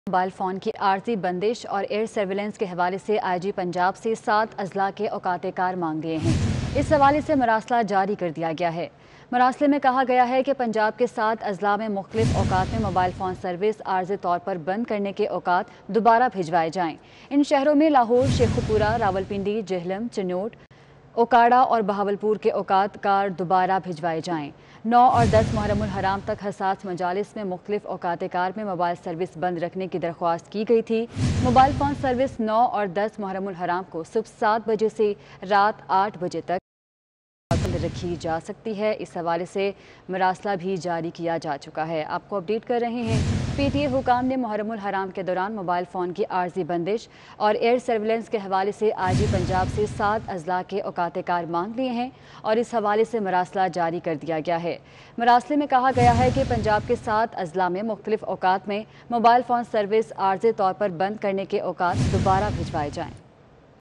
Mobile phone کی عارضی بندش اور ایئر سرویلنس کے حوالے سے آئی جی پنجاب سے 7 اضلاع کے اوقات کار مانگ لیے ہیں۔ اس حوالے سے مراسلہ جاری کر دیا گیا ہے۔ مراسلے میں کہا گیا ہے کہ پنجاب کے 7 اضلاع میں مختلف اوقات میں موبائل فون سروس عارضی طور پر بند کرنے کے اوقات دوبارہ بھجوائے جائیں۔ ان شہروں میں لاہور، شیخوپورہ، راولپنڈی، جہلم، چنوٹ، اوکاڑہ اور بہاولپور کے اوقات کار دوبارہ بھجوائے جائیں۔ 9 اور 10 محرم الحرام تک حساس مجالس میں مختلف اوقات کار میں موبائل سروس بند رکھنے کی درخواست کی گئی تھی۔ موبائل فون سروس 9 اور 10 محرم الحرام کو صبح 7 بجے سے رات 8 بجے تک بند رکھی جا سکتی ہے۔ اس حوالے سے مراسلہ بھی جاری کیا جا چکا ہے۔ آپ کو اپڈیٹ کر رہے ہیں۔ پی ٹی اے حکام نے محرم الحرام کے دوران موبائل فون کی عارضی بندش اور ایئر سرویلنس کے حوالے سے آئی جی پنجاب سے 7 اضلاع کے اوقات کار مانگ لیے ہیں اور اس حوالے سے مراسلہ جاری کر دیا گیا ہے۔ مراسلے میں کہا گیا ہے کہ پنجاب کے 7 اضلاع میں مختلف اوقات میں موبائل فون سروس عارضی طور پر بند کرنے کے اوقات دوبارہ بھجوائے جائیں۔